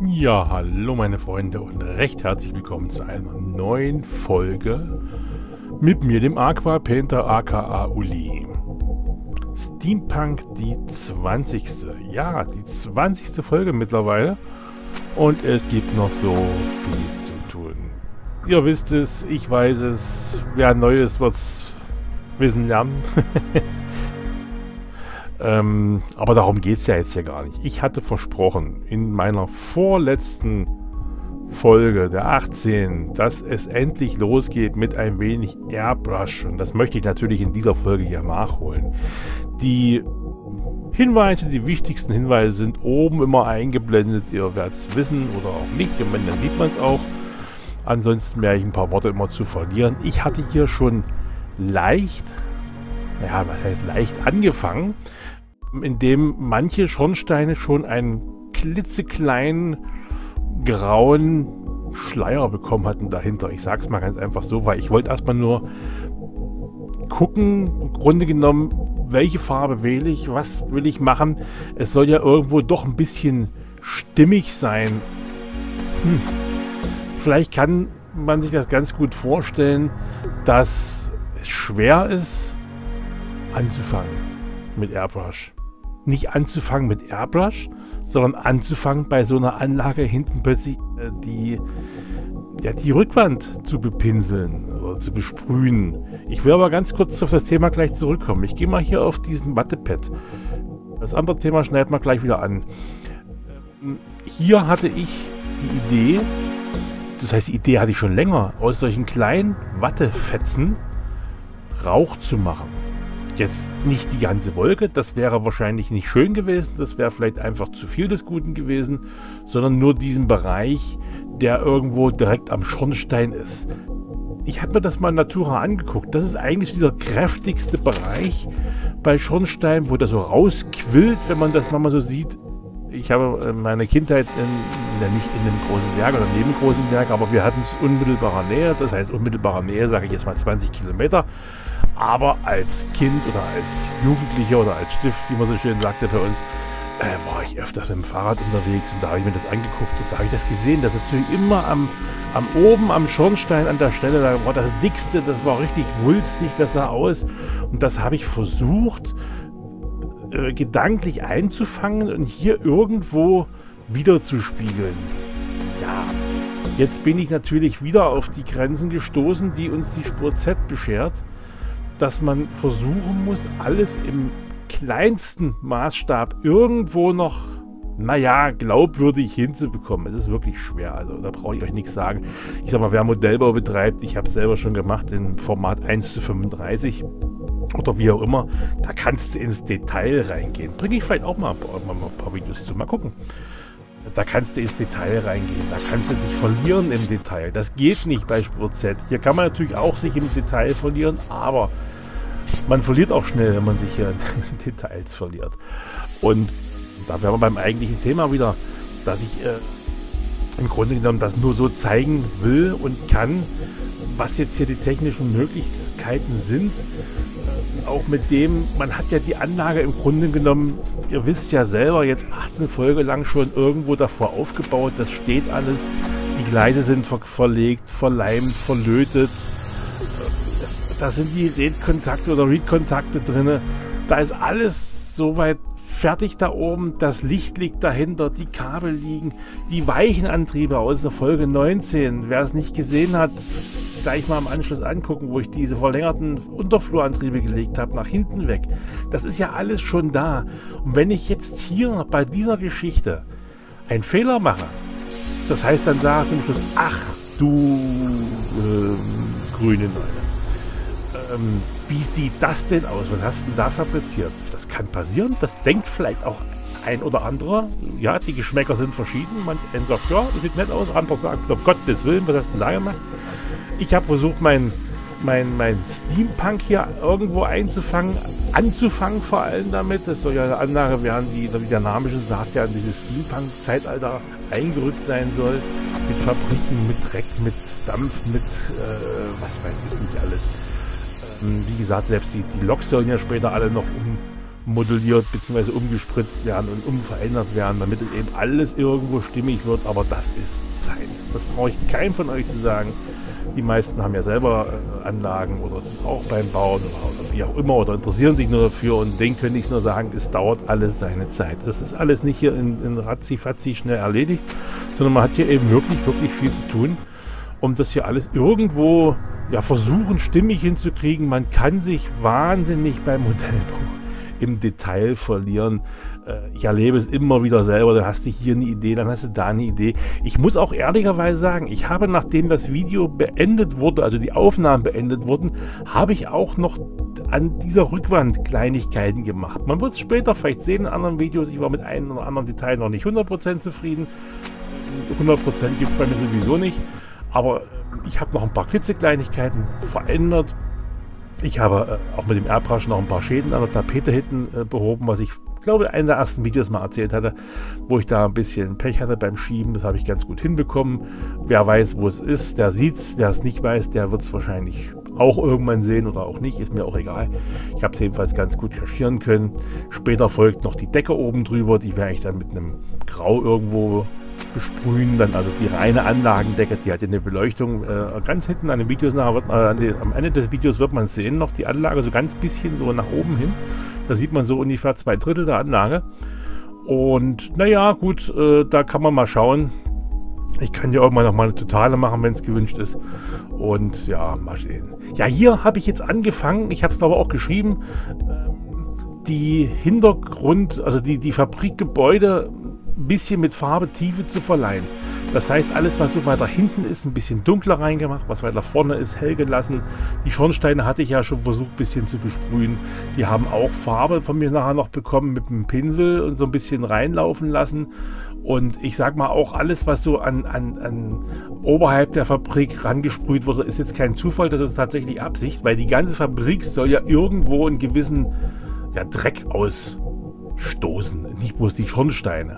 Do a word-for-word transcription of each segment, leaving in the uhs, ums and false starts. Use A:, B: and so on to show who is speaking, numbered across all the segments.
A: Ja, hallo meine Freunde und recht herzlich willkommen zu einer neuen Folge mit mir, dem Aqua Painter aka Uli. Steampunk, die zwanzigste. Ja, die zwanzigste Folge mittlerweile und es gibt noch so viel zu tun. Ihr wisst es, ich weiß es, wer Neues wird's wissen lernen. Ähm, aber darum geht es ja jetzt hier gar nicht. Ich hatte versprochen in meiner vorletzten Folge, der achtzehn, dass es endlich losgeht mit ein wenig Airbrush. Und das möchte ich natürlich in dieser Folge hier nachholen. Die Hinweise, die wichtigsten Hinweise sind oben immer eingeblendet. Ihr werdet es wissen oder auch nicht. Und dann sieht man es auch. Ansonsten werde ich ein paar Worte immer zu verlieren. Ich hatte hier schon leicht, ja, was heißt leicht angefangen, indem manche Schornsteine schon einen klitzekleinen grauen Schleier bekommen hatten dahinter. Ich sag's mal ganz einfach so, weil ich wollte erstmal nur gucken, im Grunde genommen, welche Farbe wähle ich, was will ich machen. Es soll ja irgendwo doch ein bisschen stimmig sein. Hm. Vielleicht kann man sich das ganz gut vorstellen, dass es schwer ist, anzufangen mit Airbrush. Nicht anzufangen mit Airbrush, sondern anzufangen bei so einer Anlage hinten plötzlich äh, die, ja, die Rückwand zu bepinseln oder zu besprühen. Ich will aber ganz kurz auf das Thema gleich zurückkommen. Ich gehe mal hier auf diesen Wattepad. Das andere Thema schneiden wir gleich wieder an. Ähm, hier hatte ich die Idee, das heißt die Idee hatte ich schon länger, aus solchen kleinen Wattefetzen Rauch zu machen. Jetzt nicht die ganze Wolke, das wäre wahrscheinlich nicht schön gewesen, das wäre vielleicht einfach zu viel des Guten gewesen, sondern nur diesen Bereich, der irgendwo direkt am Schornstein ist. Ich habe mir das mal in Natura angeguckt, das ist eigentlich dieser kräftigste Bereich bei Schornstein, wo das so rausquillt, wenn man das mal so sieht. Ich habe meine Kindheit in, ja nicht in einem großen Werk oder neben einem großen Werk, aber wir hatten es unmittelbarer Nähe, das heißt unmittelbarer Nähe, sage ich jetzt mal zwanzig Kilometer. Aber als Kind oder als Jugendlicher oder als Stift, wie man so schön sagte bei uns, äh, war ich öfters mit dem Fahrrad unterwegs und da habe ich mir das angeguckt und da habe ich das gesehen, dass natürlich immer am, am oben am Schornstein an der Stelle, da war das dickste, das war richtig wulstig, das sah aus und das habe ich versucht äh, gedanklich einzufangen und hier irgendwo wieder zu spiegeln. Ja, jetzt bin ich natürlich wieder auf die Grenzen gestoßen, die uns die Spur Z beschert, dass man versuchen muss, alles im kleinsten Maßstab irgendwo noch, naja, glaubwürdig hinzubekommen. Es ist wirklich schwer, also da brauche ich euch nichts sagen. Ich sag mal, wer Modellbau betreibt, ich habe es selber schon gemacht in Format eins zu fünfunddreißig oder wie auch immer, da kannst du ins Detail reingehen. Bringe ich vielleicht auch mal, mal, mal ein paar Videos zu, mal gucken. Da kannst du ins Detail reingehen, da kannst du dich verlieren im Detail. Das geht nicht bei Spur Z. Hier kann man natürlich auch sich im Detail verlieren, aber man verliert auch schnell, wenn man sich hier in Details verliert. Und da wären wir beim eigentlichen Thema wieder, dass ich äh, im Grunde genommen das nur so zeigen will und kann, was jetzt hier die technischen Möglichkeiten sind. Auch mit dem, man hat ja die Anlage im Grunde genommen, ihr wisst ja selber, jetzt achtzehn Folgen lang schon irgendwo davor aufgebaut, das steht alles, die Gleise sind ver verlegt, verleimt, verlötet, da sind die Read-Kontakte oder Read-Kontakte drin, da ist alles soweit fertig da oben, das Licht liegt dahinter, die Kabel liegen, die Weichenantriebe aus der Folge neunzehn, wer es nicht gesehen hat, gleich mal im Anschluss angucken, wo ich diese verlängerten Unterflurantriebe gelegt habe, nach hinten weg. Das ist ja alles schon da. Und wenn ich jetzt hier bei dieser Geschichte einen Fehler mache, das heißt dann sage zum Schluss, ach du ähm, grüne Neune, ähm, wie sieht das denn aus? Was hast du denn da fabriziert? Das kann passieren, das denkt vielleicht auch ein oder anderer. Ja, die Geschmäcker sind verschieden. Manch einer sagt, ja, das sieht nett aus, andere sagt, um Gottes Willen, was hast du denn da gemacht? Ich habe versucht, mein, mein, mein Steampunk hier irgendwo einzufangen, anzufangen vor allem damit. Das soll ja eine Anlage werden, die, wie der Name schon sagt, ja in dieses Steampunk-Zeitalter eingerückt sein soll. Mit Fabriken, mit Dreck, mit Dampf, mit äh, was weiß ich nicht alles. Ähm, wie gesagt, selbst die, die Loks sollen ja später alle noch um modelliert bzw. umgespritzt werden und umverändert werden, damit es eben alles irgendwo stimmig wird, aber das ist Zeit. Das brauche ich keinem von euch zu sagen. Die meisten haben ja selber äh, Anlagen oder sind auch beim Bauen oder, oder wie auch immer oder interessieren sich nur dafür und denen könnte ich nur sagen, es dauert alles seine Zeit. Das ist alles nicht hier in, in ratzi-fatzi schnell erledigt, sondern man hat hier eben wirklich, wirklich viel zu tun, um das hier alles irgendwo ja, versuchen stimmig hinzukriegen. Man kann sich wahnsinnig beim Modellbau im Detail verlieren. Ich erlebe es immer wieder selber, dann hast du hier eine Idee, dann hast du da eine Idee. Ich muss auch ehrlicherweise sagen, ich habe, nachdem das Video beendet wurde, also die Aufnahmen beendet wurden, habe ich auch noch an dieser Rückwand Kleinigkeiten gemacht. Man wird es später vielleicht sehen in anderen Videos, ich war mit einem oder anderen Detail noch nicht hundert Prozent zufrieden. hundert Prozent gibt es bei mir sowieso nicht, aber ich habe noch ein paar klitzekleinigkeiten verändert. Ich habe äh, auch mit dem Airbrush noch ein paar Schäden an der Tapete hinten äh, behoben, was ich glaube, in einem der ersten Videos mal erzählt hatte, wo ich da ein bisschen Pech hatte beim Schieben. Das habe ich ganz gut hinbekommen. Wer weiß, wo es ist, der sieht es. Wer es nicht weiß, der wird es wahrscheinlich auch irgendwann sehen oder auch nicht. Ist mir auch egal. Ich habe es jedenfalls ganz gut kaschieren können. Später folgt noch die Decke oben drüber. Die werde ich dann mit einem Grau irgendwo besprühen. Dann also die reine Anlagendecke, die hat ja eine Beleuchtung. Äh, ganz hinten an den Videos, nachher wird, äh, am Ende des Videos wird man sehen, noch die Anlage so ganz bisschen so nach oben hin. Da sieht man so ungefähr zwei Drittel der Anlage. Und naja, gut, äh, da kann man mal schauen. Ich kann ja irgendwann noch mal eine totale machen, wenn es gewünscht ist. Und ja, mal sehen. Ja, hier habe ich jetzt angefangen, ich habe es aber auch geschrieben, äh, die Hintergrund, also die, die Fabrikgebäude ein bisschen mit Farbe Tiefe zu verleihen. Das heißt, alles, was so weiter hinten ist, ein bisschen dunkler reingemacht, was weiter vorne ist, hell gelassen. Die Schornsteine hatte ich ja schon versucht, ein bisschen zu besprühen. Die haben auch Farbe von mir nachher noch bekommen mit dem Pinsel und so ein bisschen reinlaufen lassen. Und ich sag mal, auch alles, was so an, an, an oberhalb der Fabrik rangesprüht wurde, ist jetzt kein Zufall, das ist tatsächlich Absicht, weil die ganze Fabrik soll ja irgendwo einen gewissen ja, Dreck ausstoßen, nicht bloß die Schornsteine.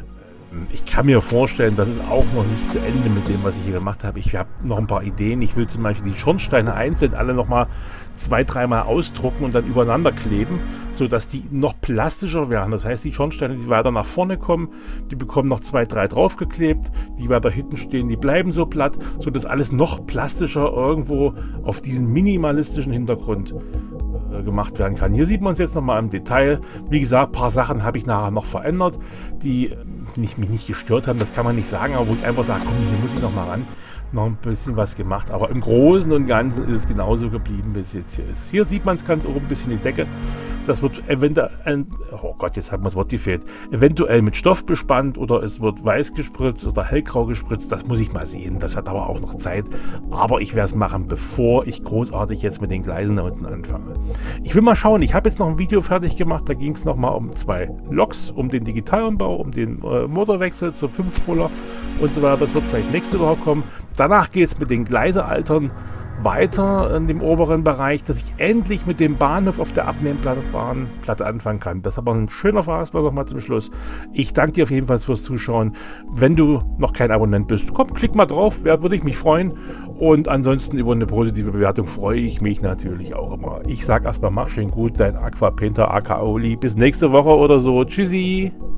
A: Ich kann mir vorstellen, das ist auch noch nicht zu Ende mit dem, was ich hier gemacht habe. Ich habe noch ein paar Ideen. Ich will zum Beispiel die Schornsteine einzeln alle nochmal zwei, dreimal ausdrucken und dann übereinander kleben, sodass die noch plastischer werden. Das heißt, die Schornsteine, die weiter nach vorne kommen, die bekommen noch zwei, drei draufgeklebt. Die weiter hinten stehen, die bleiben so platt, sodass alles noch plastischer irgendwo auf diesen minimalistischen Hintergrund äh, gemacht werden kann. Hier sieht man es jetzt nochmal im Detail. Wie gesagt, ein paar Sachen habe ich nachher noch verändert, die nicht, mich nicht gestört haben, das kann man nicht sagen, aber wo ich einfach sage, komm, hier muss ich noch mal ran, noch ein bisschen was gemacht, aber im Großen und Ganzen ist es genauso geblieben, wie es jetzt hier ist. Hier sieht man es ganz oben ein bisschen die Decke, das wird eventuell, oh Gott, jetzt hat mir das Wort gefehlt, eventuell mit Stoff bespannt oder es wird weiß gespritzt oder hellgrau gespritzt, das muss ich mal sehen, das hat aber auch noch Zeit, aber ich werde es machen, bevor ich großartig jetzt mit den Gleisen da unten anfange. Ich will mal schauen, ich habe jetzt noch ein Video fertig gemacht, da ging es nochmal um zwei Loks, um den Digitalumbau, um den äh, Motorwechsel zum Fünfspoler und so weiter, das wird vielleicht nächste Woche kommen. Danach geht es mit den Gleisealtern weiter in dem oberen Bereich, dass ich endlich mit dem Bahnhof auf der Abnehmplatte Bahnplatte anfangen kann. Das ist aber ein schöner Fahrausbau nochmal zum Schluss. Ich danke dir auf jeden Fall fürs Zuschauen. Wenn du noch kein Abonnent bist, komm, klick mal drauf, wer würde ich mich freuen. Und ansonsten über eine positive Bewertung freue ich mich natürlich auch immer. Ich sage erstmal, mach schön gut, dein Aqua Painter aka Oli. Bis nächste Woche oder so. Tschüssi!